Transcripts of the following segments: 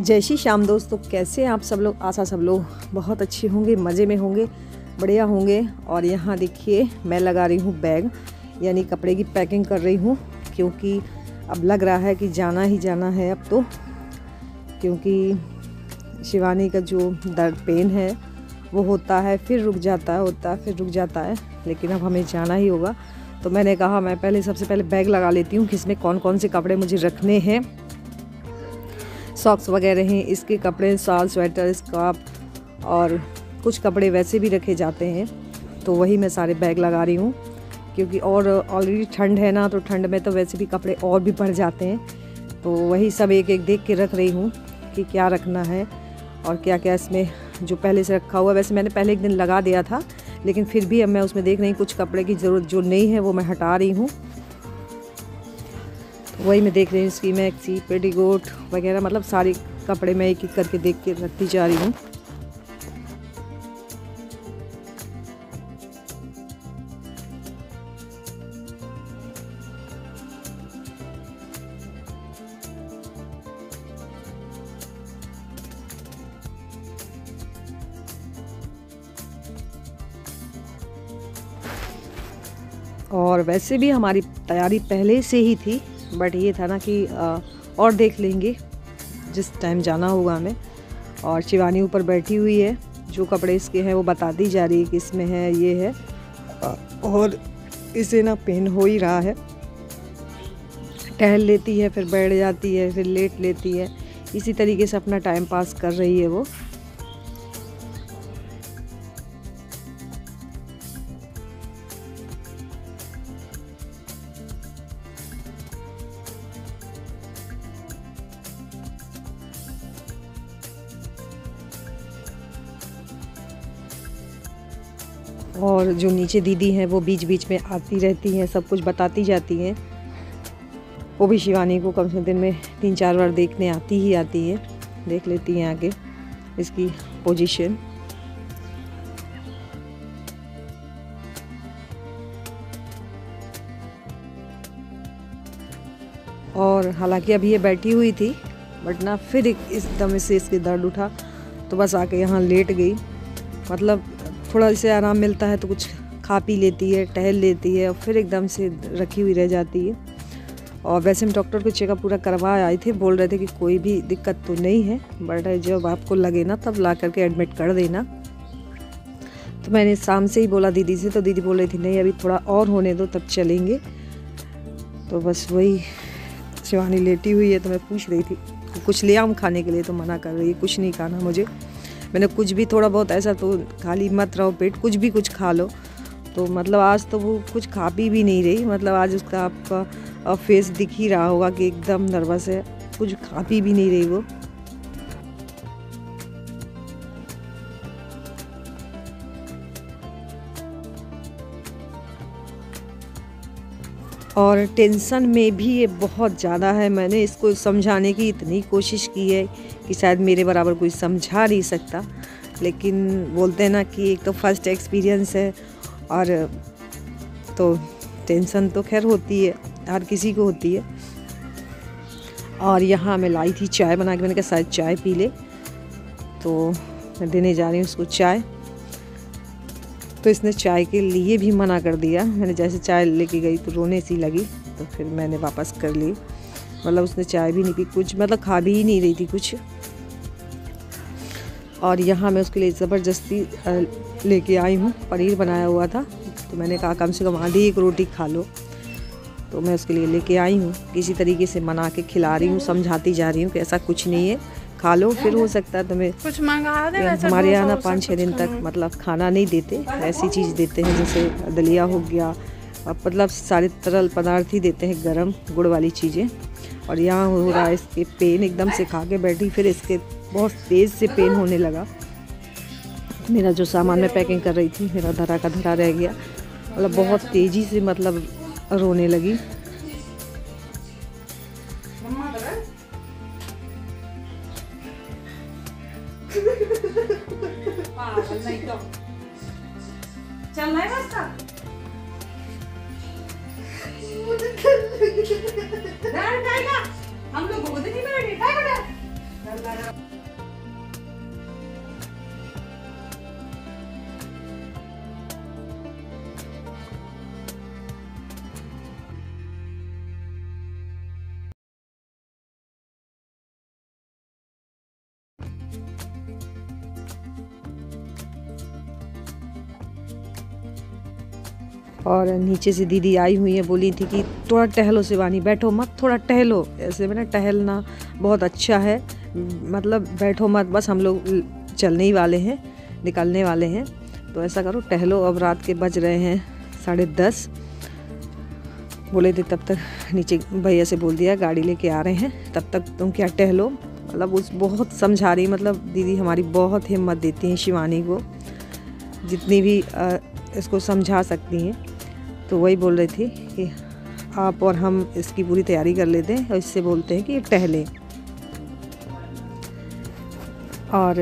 जय श्री श्याम दोस्तों, कैसे हैं आप सब लोग। आशा सब लोग बहुत अच्छे होंगे, मज़े में होंगे, बढ़िया होंगे। और यहाँ देखिए मैं लगा रही हूँ बैग, यानी कपड़े की पैकिंग कर रही हूँ, क्योंकि अब लग रहा है कि जाना ही जाना है अब तो। क्योंकि शिवानी का जो दर्द पेन है वो होता है फिर रुक जाता है, होता है फिर रुक जाता है, लेकिन अब हमें जाना ही होगा। तो मैंने कहा मैं सबसे पहले बैग लगा लेती हूँ कि इसमें कौन कौन से कपड़े मुझे रखने हैं। सॉक्स वगैरह हैं, इसके कपड़े, शॉल, स्वेटर, स्कार्फ और कुछ कपड़े वैसे भी रखे जाते हैं। तो वही मैं सारे बैग लगा रही हूँ, क्योंकि और ऑलरेडी ठंड है ना, तो ठंड में तो वैसे भी कपड़े और भी बढ़ जाते हैं। तो वही सब एक एक देख के रख रही हूँ कि क्या रखना है और क्या क्या इसमें जो पहले से रखा हुआ। वैसे मैंने पहले एक दिन लगा दिया था, लेकिन फिर भी अब मैं उसमें देख रही हूँ कुछ कपड़े की ज़रूरत जो नहीं है वो मैं हटा रही हूँ। वही मैं देख रही हूँ, इसकी मैक्सी, पेटीकोट वगैरह, मतलब सारे कपड़े मैं एक एक करके देख के रखती जा रही हूँ। और वैसे भी हमारी तैयारी पहले से ही थी, बट ये था ना कि और देख लेंगे जिस टाइम जाना होगा हमें। और शिवानी ऊपर बैठी हुई है, जो कपड़े इसके हैं वो बताती जा रही है कि इसमें है, ये है, और इसे ना पेन हो ही रहा है। टहल लेती है, फिर बैठ जाती है, फिर लेट लेती है, इसी तरीके से अपना टाइम पास कर रही है वो। और जो नीचे दीदी हैं वो बीच बीच में आती रहती हैं, सब कुछ बताती जाती हैं। वो भी शिवानी को कम से कम दिन में 3-4 बार देखने आती ही आती है, देख लेती हैं आगे इसकी पोजीशन। और हालांकि अभी ये बैठी हुई थी, बट ना फिर एकदम से इसके दर्द उठा तो बस आके यहाँ लेट गई। मतलब थोड़ा इसे आराम मिलता है तो कुछ खा पी लेती है, टहल लेती है, और फिर एकदम से रखी हुई रह जाती है। और वैसे हम डॉक्टर को चेकअप पूरा करवा आए थे, बोल रहे थे कि कोई भी दिक्कत तो नहीं है, बट जब आपको लगे ना तब ला करके एडमिट कर देना। तो मैंने शाम से ही बोला दीदी से, तो दीदी बोल रही थी नहीं अभी थोड़ा और होने दो तब चलेंगे। तो बस वही शिवानी लेटी हुई है, तो मैं पूछ रही थी कुछ ले आऊँ खाने के लिए, तो मना कर रही है कुछ नहीं खाना मुझे। मैंने कुछ भी थोड़ा बहुत ऐसा तो खाली मत रहो पेट, कुछ भी कुछ खा लो। तो मतलब आज तो वो कुछ खा पी भी नहीं रही, मतलब आज उसका आपका फेस दिख ही रहा होगा कि एकदम नर्वस है, कुछ खा पी भी नहीं रही वो। और टेंशन में भी ये बहुत ज़्यादा है। मैंने इसको समझाने की इतनी कोशिश की है कि शायद मेरे बराबर कोई समझा नहीं सकता, लेकिन बोलते हैं ना कि एक तो फर्स्ट एक्सपीरियंस है, और तो टेंशन तो खैर होती है, हर किसी को होती है। और यहाँ मैं लाई थी चाय बना के, मैंने कहा शायद चाय पी ले, तो मैं देने जा रही हूँ उसको चाय। तो इसने चाय के लिए भी मना कर दिया। मैंने जैसे चाय लेके गई तो रोने सी लगी, तो फिर मैंने वापस कर ली। मतलब उसने चाय भी नहीं पी, कुछ मतलब खा भी ही नहीं रही थी कुछ। और यहाँ मैं उसके लिए ज़बरदस्ती लेके आई हूँ, पनीर बनाया हुआ था, तो मैंने कहा कम से कम आधी एक रोटी खा लो। तो मैं उसके लिए लेके आई हूँ, किसी तरीके से मना के खिला रही हूँ, समझाती जा रही हूँ कि ऐसा कुछ नहीं है, खा लो, फिर हो सकता है तुम्हें कुछ मंगा दे। हमारे यहाँ ना 5-6 दिन तक मतलब खाना नहीं देते, ऐसी चीज़ देते हैं जैसे दलिया हो गया, मतलब सारे तरल पदार्थ ही देते हैं, गरम गुड़ वाली चीज़ें। और यहाँ हो रहा है इसके पेन, एकदम से खा के बैठी, फिर इसके बहुत तेज़ से पेन होने लगा। मेरा जो सामान मैं पैकिंग कर रही थी, मेरा धरा का धरा रह गया, मतलब बहुत तेज़ी से मतलब रोने लगी। चल रहा है रास्ता। हम लोग गोद नहीं बैठे, और नीचे से दीदी आई हुई है, बोली थी कि थोड़ा टहलो शिवानी, बैठो मत, थोड़ा टहलो। ऐसे में ना टहलना बहुत अच्छा है, मतलब बैठो मत, बस हम लोग चलने ही वाले हैं, निकलने वाले हैं, तो ऐसा करो टहलो। अब रात के बज रहे हैं 10:30। बोले थे तब तक नीचे भैया से बोल दिया गाड़ी लेके आ रहे हैं, तब तक तुम क्या टहलो। मतलब उस बहुत समझा रही, मतलब दीदी हमारी बहुत हिम्मत देती हैं शिवानी को, जितनी भी इसको समझा सकती हैं। तो वही बोल रही थी कि आप और हम इसकी पूरी तैयारी कर लेते हैं और इससे बोलते हैं कि ये टहले। और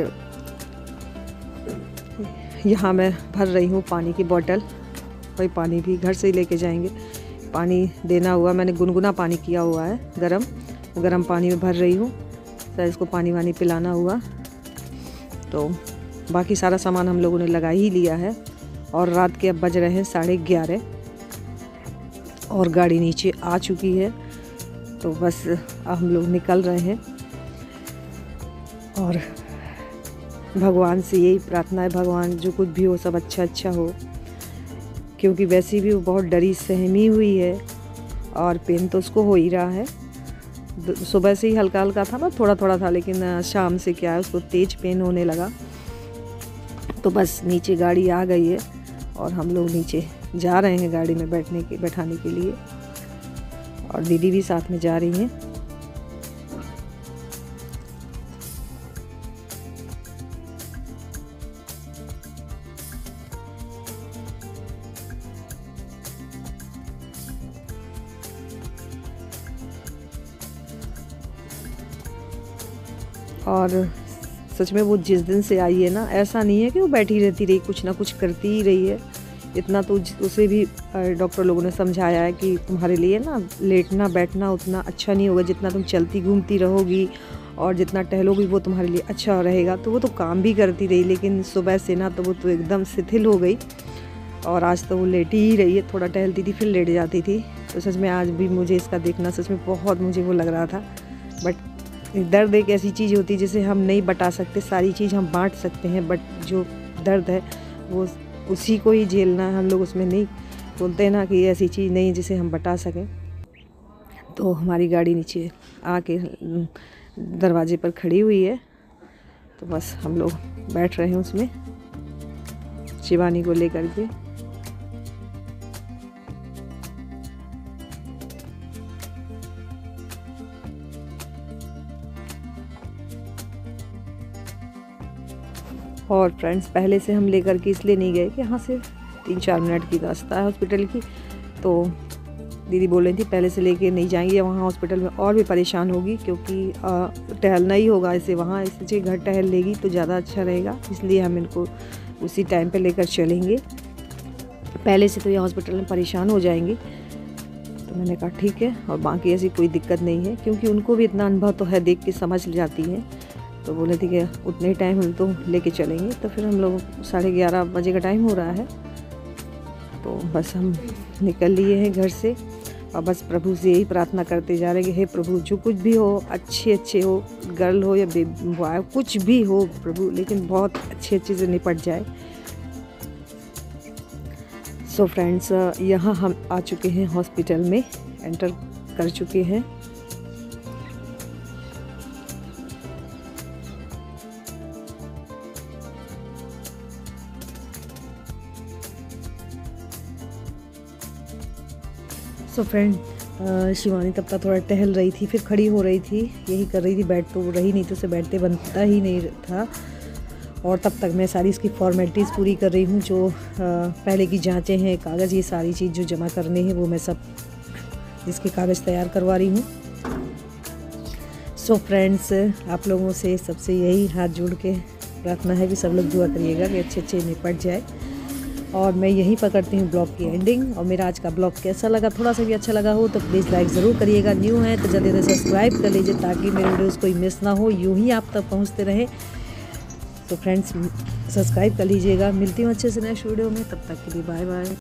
यहाँ मैं भर रही हूँ पानी की बोतल, वही पानी भी घर से ही लेके जाएंगे। पानी देना हुआ, मैंने गुनगुना पानी किया हुआ है, गरम पानी में भर रही हूँ, सर इसको पानी वानी पिलाना हुआ। तो बाकी सारा सामान हम लोगों ने लगा ही लिया है। और रात के अब बज रहे हैं 11:30 और गाड़ी नीचे आ चुकी है। तो बस अब हम लोग निकल रहे हैं और भगवान से यही प्रार्थना है, भगवान जो कुछ भी हो सब अच्छा हो, क्योंकि वैसे भी वो बहुत डरी सहमी हुई है और पेन तो उसको हो ही रहा है। सुबह से ही हल्का हल्का था ना, थोड़ा थोड़ा था, लेकिन शाम से क्या है उसको तेज पेन होने लगा। तो बस नीचे गाड़ी आ गई है और हम लोग नीचे जा रहे हैं गाड़ी में बैठाने के लिए, और दीदी भी साथ में जा रही हैं। और सच में वो जिस दिन से आई है ना, ऐसा नहीं है कि वो बैठी रहती रही, कुछ ना कुछ करती ही रही है। इतना तो उसे भी डॉक्टर लोगों ने समझाया है कि तुम्हारे लिए ना लेटना बैठना उतना अच्छा नहीं होगा, जितना तुम चलती घूमती रहोगी और जितना टहलोगी वो तुम्हारे लिए अच्छा रहेगा। तो वो तो काम भी करती रही, लेकिन सुबह से ना तो वो तो एकदम शिथिल हो गई और आज तो वो लेटी ही रही है। थोड़ा टहलती थी फिर लेट जाती थी। तो सच में आज भी मुझे इसका देखना सच में बहुत मुझे वो लग रहा था। बट दर्द एक ऐसी चीज़ होती है जिसे हम नहीं बता सकते, सारी चीज़ हम बांट सकते हैं, बट जो दर्द है वो उसी को ही झेलना है। हम लोग उसमें नहीं बोलते ना कि ऐसी चीज़ नहीं जिसे हम बता सकें। तो हमारी गाड़ी नीचे आके दरवाजे पर खड़ी हुई है, तो बस हम लोग बैठ रहे हैं उसमें शिवानी को लेकर के। और फ्रेंड्स पहले से हम लेकर के इसलिए नहीं गए कि यहाँ से 3-4 मिनट की रास्ता है हॉस्पिटल की। तो दीदी बोल रही थी पहले से लेके नहीं जाएंगे, वहाँ हॉस्पिटल में और भी परेशान होगी, क्योंकि टहलना ही होगा इसे वहाँ, इससे घर टहल लेगी तो ज़्यादा अच्छा रहेगा, इसलिए हम इनको उसी टाइम पे लेकर चलेंगे। पहले से तो ये हॉस्पिटल में परेशान हो जाएंगी। तो मैंने कहा ठीक है, और बाकी ऐसी कोई दिक्कत नहीं है, क्योंकि उनको भी इतना अनुभव तो है, देख के समझ जाती हैं। तो बोले थे कि उतने टाइम हम तो लेके चलेंगे। तो फिर हम लोग 11:30 बजे का टाइम हो रहा है, तो बस हम निकल लिए हैं घर से। और बस प्रभु से यही प्रार्थना करते जा रहे हैं कि हे प्रभु जो कुछ भी हो अच्छे हो, गर्ल हो या बॉय कुछ भी हो प्रभु, लेकिन बहुत अच्छे से निपट जाए। सो फ्रेंड्स यहाँ हम आ चुके हैं हॉस्पिटल में, एंटर कर चुके हैं। सो फ्रेंड शिवानी तब तक थोड़ा टहल रही थी, फिर खड़ी हो रही थी, यही कर रही थी, बैठ तो रही नहीं, तो उसे बैठते बनता ही नहीं था। और तब तक मैं सारी इसकी फॉर्मेलिटीज़ पूरी कर रही हूँ, जो पहले की जांचें हैं, कागज़, ये सारी चीज़ जो जमा करने हैं वो मैं सब इसके कागज़ तैयार करवा रही हूँ। सो फ्रेंड्स आप लोगों से सबसे यही हाथ जोड़ के प्रार्थना है कि सब लोग दुआ करिएगा कि अच्छे निपट जाए। और मैं यहीं पर करती हूँ ब्लॉग की एंडिंग। और मेरा आज का ब्लॉग कैसा लगा, थोड़ा सा भी अच्छा लगा हो तो प्लीज़ लाइक ज़रूर करिएगा। न्यू है तो जल्दी से सब्सक्राइब कर लीजिए ताकि मेरे वीडियोज़ कोई मिस ना हो, यूँ ही आप तक पहुँचते रहे। तो फ्रेंड्स सब्सक्राइब कर लीजिएगा। मिलती हूँ अच्छे से नेक्स्ट वीडियो में, तब तक के लिए बाय बाय।